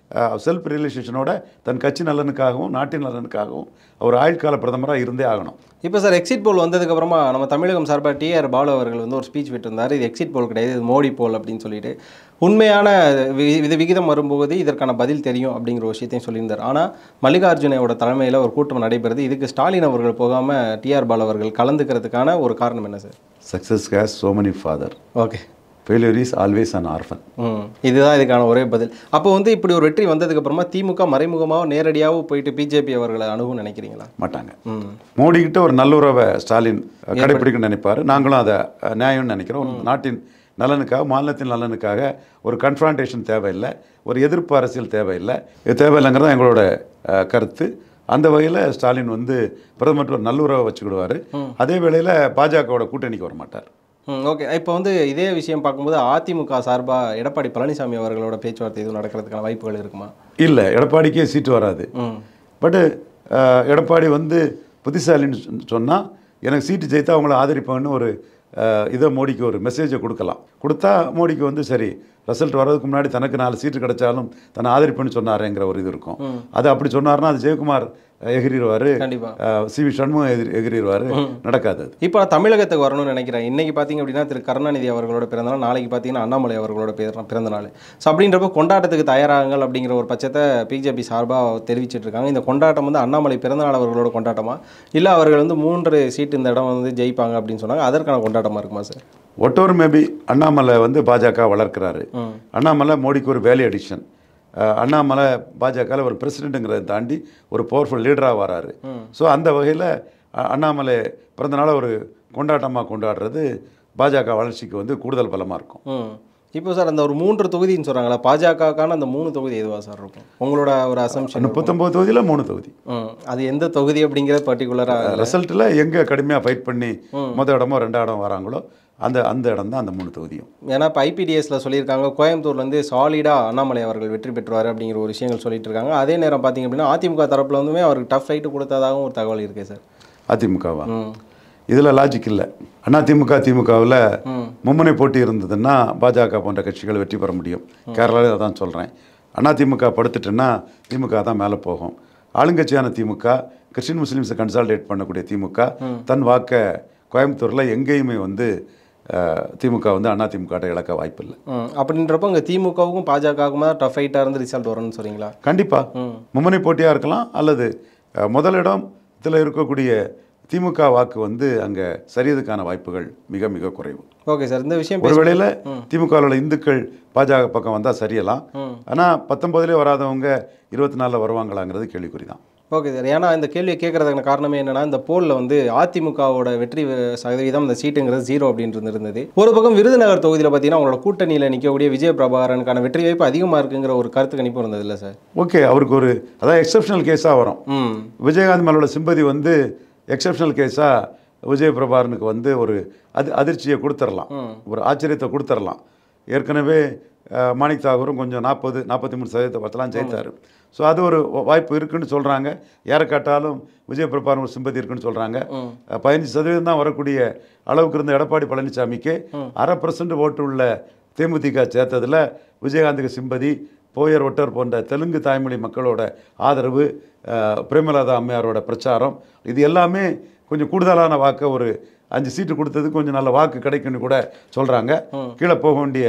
செல்ஃப் ரியலைசேஷனோட தன் கட்சி நலனுக்காகவும் நாட்டின் நலனுக்காகவும் அவர் ஆயுட்கால பிரதமராக இருந்தே ஆகணும். இப்போ சார் எக்ஸிட் போல் வந்ததுக்கப்புறமா நம்ம தமிழகம் சார்பாக டிஆர் பாலு அவர்கள் வந்து ஒரு ஸ்பீச் விட்டுருந்தார். இது எக்ஸிட் போல் கிடையாது, இது மோடி போல் அப்படின்னு சொல்லிட்டு உண்மையான இது விகிதம் வரும்போது இதற்கான பதில் தெரியும் அப்படிங்கிற ஒரு விஷயத்தையும் சொல்லியிருந்தார். ஆனால் மல்லிகார்ஜுனோட தலைமையில் ஒரு கூட்டம் நடைபெறுது. இதுக்கு ஸ்டாலின் அவர்கள் போகாமல் டிஆர் பாலு அவர்கள் கலந்துக்கிறதுக்கான ஒரு காரணம் என்ன sir? Success has so many father, okay, failure is always an orphan. ம் இதுதான் இதுக்கான ஒரே பதில். அப்போ வந்து இப்படி ஒரு வெற்றி வந்ததுக்கப்புறமா திமுக மறைமுகமாக நேரடியாக போயிட்டு பிஜேபி அவர்களை அணுகும் நினைக்கிறீங்களா? மாட்டாங்க. மோடி கிட்ட ஒரு நல்லுறவை ஸ்டாலின் கடைப்பிடிக்க நினைப்பார். நாங்களும் அதை நியாயம்னு நினைக்கிறோம். ஒரு நாட்டின் நலனுக்காக, மாநிலத்தின் நலனுக்காக ஒரு கன்ஃபரான்டேஷன் தேவையில்லை, ஒரு எதிர்ப்பு அரசியல் தேவையில்லை. இது தேவையில்லைங்கிறது எங்களோட கருத்து. அந்த வகையில் ஸ்டாலின் வந்து பிரதமர் ஒரு நல்லுறவை வச்சுக்கிடுவார். அதே வேளையில் பாஜகவோட கூட்டணிக்கு வர மாட்டார். ம் ஓகே. இப்போ வந்து இதே விஷயம் பார்க்கும்போது அதிமுக சார்பாக எடப்பாடி பழனிசாமி அவர்களோட பேச்சுவார்த்தை எதுவும் நடக்கிறதுக்கான வாய்ப்புகள் இருக்குமா? இல்லை, எடப்பாடிக்கே சீட்டு வராது. பட்டு எடப்பாடி வந்து புத்திசாலின்னு சொன்னால் எனக்கு சீட்டு ஜெயித்தா அவங்கள ஆதரிப்பான்னு ஒரு இதை மோடிக்கு ஒரு மெசேஜை கொடுக்கலாம். கொடுத்தா மோடிக்கு வந்து சரி, ரிசல்ட் வர்றதுக்கு முன்னாடி தனக்கு நாலு சீட்டு கிடைச்சாலும் தன்னை ஆதரிப்புன்னு சொன்னாருங்கிற ஒரு இது இருக்கும். அது அப்படி சொன்னார்னா அது ஜெயக்குமார் எகிரிடுவார், சி வி சண்முகம் எதிர் எகிரிடுவார். நடக்காது. இப்போ தமிழகத்துக்கு வரணும்னு நினைக்கிறேன். இன்றைக்கி பார்த்தீங்க அப்படின்னா திரு கருணாநிதி அவர்களோட பிறந்தநாள், நாளைக்கு பார்த்தீங்கன்னா அண்ணாமலை அவர்களோட பிறந்தநாள். ஸோ அப்படின்றப்போ கொண்டாட்டத்துக்கு தயாராகுங்கள் அப்படிங்கிற ஒரு பட்சத்தை பிஜேபி சார்பாக தெரிவிச்சிட்டு இருக்காங்க. இந்த கொண்டாட்டம் வந்து அண்ணாமலை பிறந்தநாள் அவர்களோட கொண்டாட்டமா, இல்லை அவர்கள் வந்து மூன்று சீட்டு இந்த இடம் வந்து ஜெயிப்பாங்க அப்படின்னு சொன்னாங்க, அதற்கான கொண்டாட்டமாக இருக்குமா சார்? ஒட்டோர் மேபி அண்ணாமலை வந்து பாஜக வளர்க்கிறாரு. அண்ணாமலை மோடிக்கு ஒரு வேல்யூ அடிஷன். அண்ணாமலை பாஜகவில் ஒரு பிரசிடென்ட்டுங்கிறத தாண்டி ஒரு பவர்ஃபுல் லீடராக வராரு. ஸோ அந்த வகையில் அண்ணாமலை பிறந்தநாளை ஒரு கொண்டாட்டமாக கொண்டாடுறது பாஜக வளர்ச்சிக்கு வந்து கூடுதல் பலமாக இருக்கும். இப்போ சார் அந்த ஒரு மூன்று தொகுதின்னு சொல்கிறாங்களா, பாஜகக்கான அந்த மூணு தொகுதி எதுவாக சார் இருக்கும் உங்களோட ஒரு அசம்ஷன்? முப்பத்தொம்போது தொகுதியில் மூணு தொகுதி. அது எந்த தொகுதி அப்படிங்கிறது பர்டிகுலராக ரிசல்ட்டில் எங்கே கடுமையாக ஃபைட் பண்ணி மொதல் இடமோ ரெண்டாம் இடம் வராங்களோ அந்த அந்த இடம் தான் அந்த மூணு தொகுதியும். ஏன்னா இப்போ ஐபிடிஎஸ்ல சொல்லியிருக்காங்க கோயம்புத்தூர்லேருந்து சாலிடாக அண்ணாமலை அவர்கள் வெற்றி பெற்றுவார் அப்படிங்கிற ஒரு விஷயங்கள் சொல்லிட்டு இருக்காங்க. அதே நேரம் பார்த்தீங்க அப்படின்னா அதிமுக தரப்பில் வந்துமே அவருக்கு டஃப் ஃபைட்டு கொடுத்ததாகவும் ஒரு தகவல் இருக்கு சார். அதிமுகவா? இதில் லாஜிக் இல்லை. அண்ணா திமுக திமுகவில் மும்முனை போட்டி இருந்ததுன்னா பாஜக போன்ற கட்சிகள் வெற்றி பெற முடியும். கேரளாவில் அதான் சொல்கிறேன். அண்ணா திமுக படுத்துட்டுன்னா திமுக தான் மேலே போகும். ஆளுங்கட்சியான திமுக, கிறிஸ்டின் முஸ்லீம்ஸை கன்சால்டேட் பண்ணக்கூடிய திமுக தன் வாக்கை கோயம்புத்தூரில் எங்கேயுமே வந்து திமுக வந்து அண்ணா திமுக இழக்க வாய்ப்பு இல்லை. அப்படின்றப்போ இங்கே திமுகவுக்கும் பாஜகவுக்கும் தான் டஃப் ஃபைட்டாக இருந்து ரிசல்ட் வரும்னு சொல்கிறீங்களா? கண்டிப்பாக மும்முனை போட்டியாக இருக்கலாம், அல்லது முதலிடம் இதில் இருக்கக்கூடிய திமுக வாக்கு வந்து அங்கே சரியதுக்கான வாய்ப்புகள் மிக மிக குறைவு. Okay sir. இந்த விஷயம் ஒரு வேளையில் திமுகவில் இந்துக்கள் பாஜக பக்கம் வந்தால் சரியலாம். ஆனால் பத்தொன்பதுலேயே வராதவங்க இருபத்தி நாலில் வருவாங்களாங்கிறது கேள்விக்குறி தான். Okay sir. ஏன்னா இந்த கேள்வியை கேட்கறதுக்கான காரணமே என்னன்னா, இந்த போலில் வந்து அதிமுகவோட வெற்றி சதவீதம் இந்த சீட்டுங்கிறது ஜீரோ அப்படின்றது இருந்தது. ஒரு பக்கம் விருதுநகர் தொகுதியில் பார்த்தீங்கன்னா அவங்களோட கூட்டணியில் நிற்கக்கூடிய விஜய பிரபாகரனுக்கான வெற்றி வாய்ப்பு அதிகமாக இருக்குங்கிற ஒரு கருத்து கணிப்பு இருந்தது இல்லை சார்? ஓகே, அவருக்கு ஒரு அதாவது எக்ஸப்ஷனல் கேஸாக வரும். விஜயகாந்த் மேலோட சிம்பதி வந்து எக்ஸப்ஷனல் கேஸாக விஜய பிரபாகரனுக்கு வந்து ஒரு அது அதிர்ச்சியை கொடுத்துடலாம், ஒரு ஆச்சரியத்தை கொடுத்துடலாம். ஏற்கனவே மாணிக் தாகூரும் கொஞ்சம் நாற்பது நாற்பத்தி மூணு சதவீதத்தை பத்தலாம் ஜெயித்தார். ஸோ அது ஒரு வாய்ப்பு இருக்குன்னு சொல்கிறாங்க. யாரை காட்டாலும் விஜய பிரபாகரன் ஒரு சிம்பதி இருக்குன்னு சொல்கிறாங்க. பதினஞ்சு சதவீதம் தான் வரக்கூடிய அளவுக்கு இருந்த எடப்பாடி பழனிசாமிக்கு அரை பர்சன்ட் ஓட்டு உள்ள தேமுதிக சேர்த்ததில் விஜயகாந்துக்கு சிம்பதி, போயர் ஒட்டர் போன்ற தெலுங்கு தாய்மொழி மக்களோட ஆதரவு, பிரேமலதா அம்மையாரோட பிரச்சாரம், இது எல்லாமே கொஞ்சம் கூடுதலான வாக்கை ஒரு அஞ்சு சீட்டு கொடுத்தது கொஞ்சம் நல்ல வாக்கு கிடைக்குன்னு கூட சொல்கிறாங்க. கீழே போக வேண்டிய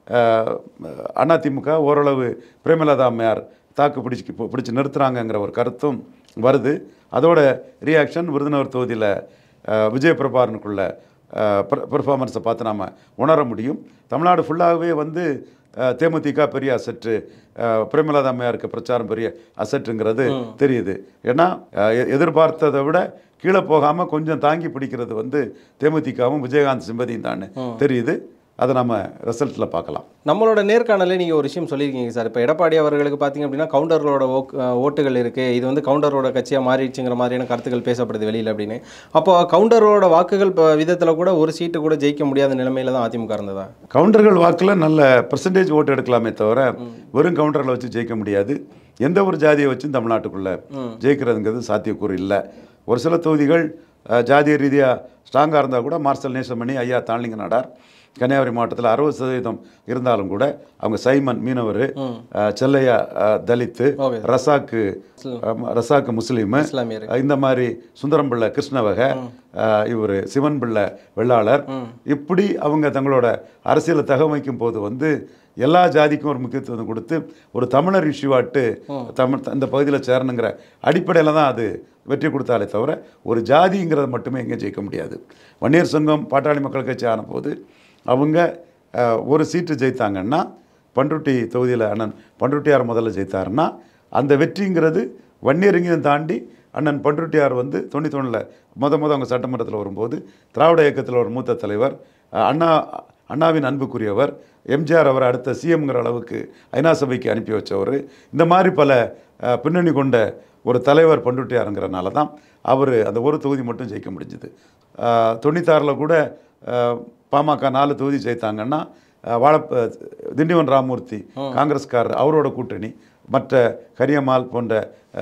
அதிமுக ஓரளவு பிரேமலதா அம்மையார் தாக்கு பிடிச்சி பிடிச்சி நிறுத்துகிறாங்கங்கிற ஒரு கருத்தும் வருது. அதோட ரியாக்ஷன் விருதுநகர் தொகுதியில் விஜய பிரபாகரனுக்குள்ள பெர்ஃபார்மன்ஸை பார்த்து நாம் உணர முடியும். தமிழ்நாடு ஃபுல்லாகவே வந்து தேமுதிக பெரிய அசட்டு, பிரேமலதா அம்மையாருக்கு பிரச்சாரம் பெரிய அசட்டுங்கிறது தெரியுது. ஏன்னா எதிர்பார்த்ததை விட கீழே போகாமல் கொஞ்சம் தாங்கி பிடிக்கிறது வந்து தேமுதிகவும் விஜயகாந்த் சிம்பதியும் தான் தெரியுது. அதை நம்ம ரிசல்ட்டில் பார்க்கலாம். நம்மளோட நேர்காணலே நீங்கள் ஒரு விஷயம் சொல்லியிருக்கீங்க சார். இப்போ எடப்பாடி அவர்களுக்கு பார்த்தீங்க அப்படின்னா கவுண்டர்களோட ஓட்டுகள் இருக்குது, இது வந்து கவுண்டரோட கட்சியாக மாறிடுச்சுங்கிற மாதிரியான கருத்துக்கள் பேசப்படுது வெளியில் அப்படின்னு. அப்போ கவுண்டரோட வாக்குகள் விதத்தில் கூட ஒரு சீட்டு கூட ஜெயிக்க முடியாத நிலைமையில தான் அதிமுக இருந்ததா? கவுண்டர்கள் வாக்கில் நல்ல பர்சன்டேஜ் ஓட்டு எடுக்கலாமே தவிர வெறும் கவுண்டர்களை வச்சு ஜெயிக்க முடியாது. எந்த ஒரு ஜாதியை வச்சும் தமிழ்நாட்டுக்குள்ளே ஜெயிக்கிறதுங்கிறது சாத்தியக்கூறு இல்லை. ஒரு சில தொகுதிகள் ஜாதிய ரீதியாக ஸ்ட்ராங்காக இருந்தால் கூட மார்சல் நேசமணி, ஐயா தாளிங்க நாடார் கன்னியாகுமரி மாவட்டத்தில் அறுபது சதவீதம் இருந்தாலும் கூட அவங்க சைமன் மீனவர், செல்லையா தலித்து, ரசாக்கு ரசாக்கு முஸ்லீமு, இந்த மாதிரி சுந்தரம் பிள்ளை கிருஷ்ணவகை, இவர் சிவன் பிள்ளை வெள்ளாளர், இப்படி அவங்க தங்களோட அரசியலை தகவமைக்கும் போது வந்து எல்லா ஜாதிக்கும் ஒரு முக்கியத்துவம் கொடுத்து ஒரு தமிழர் இஷ்யூவாட்டு தமிழ் இந்த பகுதியில் சேரணுங்கிற அடிப்படையில் தான் அது வெற்றி கொடுத்தாலே தவிர ஒரு ஜாதிங்கிறத மட்டுமே எங்கே ஜெயிக்க முடியாது. வன்னியர் சங்கம் பாட்டாளி மக்கள் கட்சி ஆன போது அவங்க ஒரு சீட்டு ஜெயித்தாங்கன்னா, பண்ருட்டி தொகுதியில் அண்ணன் பண்ருட்டியார் முதல்ல ஜெயித்தாருன்னா அந்த வெற்றிங்கிறது வன்னியரிங்கையும் தாண்டி அண்ணன் பண்ருட்டியார் வந்து தொண்ணூற்றி ஒன்றில் முத முத அவங்க சட்டமன்றத்தில் வரும்போது திராவிட இயக்கத்தில் ஒரு மூத்த தலைவர், அண்ணா அண்ணாவின் அன்புக்குரியவர், எம்ஜிஆர் அவரை அடுத்த சிஎம்ங்கிற அளவுக்கு ஐநா சபைக்கு அனுப்பி வச்சவர், இந்த மாதிரி பல பின்னணி கொண்ட ஒரு தலைவர் பண்ருட்டியாருங்கிறனால தான் அவர் அந்த ஒரு தொகுதி மட்டும் ஜெயிக்க முடிஞ்சுது. தொண்ணூத்தாறில் கூட பாமக நாலு தொகுதி ஜெயித்தாங்கன்னா வாழ திண்டிவன் ராமூர்த்தி காங்கிரஸ்காரர் அவரோட கூட்டணி, மற்ற கரியம்மாள் போன்ற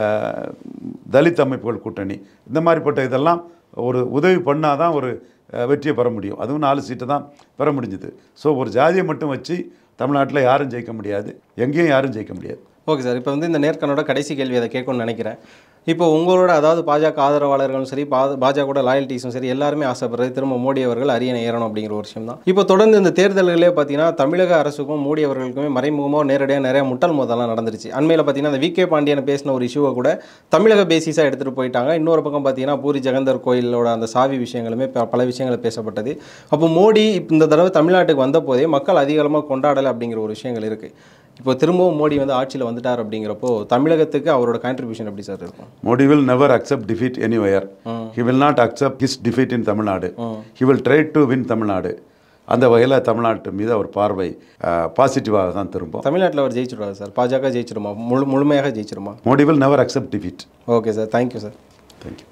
தலித் அமைப்புகள் கூட்டணி, இந்த மாதிரிப்பட்ட இதெல்லாம் ஒரு உதவி பண்ணால் தான் ஒரு வெற்றியை பெற முடியும். அதுவும் நாலு சீட்டை தான் பெற முடிஞ்சுது. ஸோ ஒரு ஜாதியை மட்டும் வச்சு தமிழ்நாட்டில் யாரும் ஜெயிக்க முடியாது, எங்கேயும் யாரும் ஜெயிக்க முடியாது. ஓகே சார், இப்போ வந்து இந்த நேர்காணலோட கடைசி கேள்வி அதை கேட்கணும்னு நினைக்கிறேன். இப்போ உங்களோட அதாவது பாஜக ஆதரவாளர்களும் சரி, பா பாஜகவோட லாயல்ட்டிஸும் சரி, எல்லாருமே ஆசைப்படுறது திரும்ப மோடி அவர்கள் அரியணை ஏறணும் அப்படிங்கிற ஒரு விஷயம் தான். இப்போ தொடர்ந்து இந்த தேர்தல்களே பார்த்தீங்கன்னா தமிழக அரசுக்கும் மோடி அவர்களுக்குமே மறைமுகமாக நேரடியாக நிறைய முட்டல் மோதலாம் நடந்துருச்சு. அண்மையில் பார்த்தீங்கன்னா அந்த வி கே பாண்டியன் பேசின ஒரு இஷ்யூவை கூட தமிழக பேசிஸாக எடுத்துகிட்டு போயிட்டாங்க. இன்னொரு பக்கம் பார்த்தீங்கன்னா பூரி ஜெகந்தர் கோயிலோட அந்த சாவி விஷயங்களுமே பல விஷயங்கள் பேசப்பட்டது. அப்போ மோடி இந்த தடவை தமிழ்நாட்டுக்கு வந்த போதே மக்கள் அதிகாரமாக கொண்டாடலை அப்படிங்கிற ஒரு விஷயங்கள் இருக்குது. இப்போ திரும்பவும் மோடி வந்து ஆட்சியில் வந்துட்டார் அப்படிங்கிறப்போ தமிழகத்துக்கு அவரோட கான்ட்ரிபியூஷன் எப்படி சார் இருக்கும்? Modi will never accept defeat anywhere. He will not accept his defeat in Tamil Nadu. He will try to win Tamil Nadu. அந்த வகையில் தமிழ்நாட்டு மீது அவர் பார்வை பாசிட்டிவாக தான் திரும்பும். தமிழ்நாட்டில் அவர் ஜெயிச்சிடுவார் சார்? பாஜக ஜெயிச்சிடுமா? முழு முழுமையாக ஜெயிச்சிடுமா? Modi will never accept defeat. Okay sir, thank you sir. Thank you.